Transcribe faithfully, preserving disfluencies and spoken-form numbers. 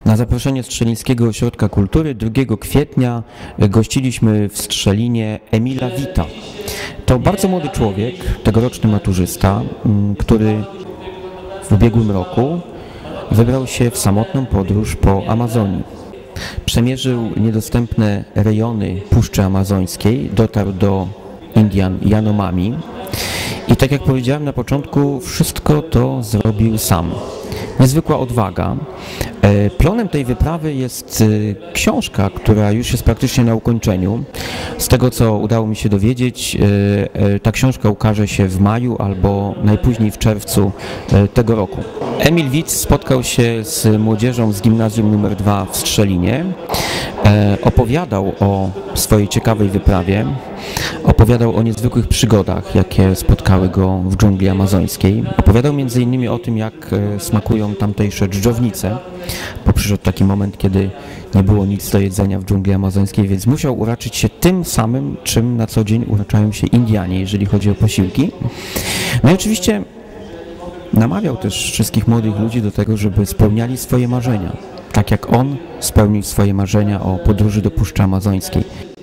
Na zaproszenie Strzelińskiego Ośrodka Kultury drugiego kwietnia gościliśmy w Strzelinie Emila Wita. To bardzo młody człowiek, tegoroczny maturzysta, który w ubiegłym roku wybrał się w samotną podróż po Amazonii. Przemierzył niedostępne rejony Puszczy Amazońskiej, dotarł do Indian Yanomami i tak jak powiedziałem na początku, wszystko to zrobił sam. Niezwykła odwaga. Plonem tej wyprawy jest książka, która już jest praktycznie na ukończeniu. Z tego, co udało mi się dowiedzieć, ta książka ukaże się w maju albo najpóźniej w czerwcu tego roku. Emil Wit spotkał się z młodzieżą z gimnazjum numer dwa w Strzelinie. Opowiadał o swojej ciekawej wyprawie, opowiadał o niezwykłych przygodach, jakie spotkały go w dżungli amazońskiej. Opowiadał między innymi o tym, jak smakują tamtejsze dżdżownice, bo przyszedł taki moment, kiedy nie było nic do jedzenia w dżungli amazońskiej, więc musiał uraczyć się tym samym, czym na co dzień uraczają się Indianie, jeżeli chodzi o posiłki. No i oczywiście namawiał też wszystkich młodych ludzi do tego, żeby spełniali swoje marzenia, tak jak on spełnił swoje marzenia o podróży do Puszczy Amazońskiej.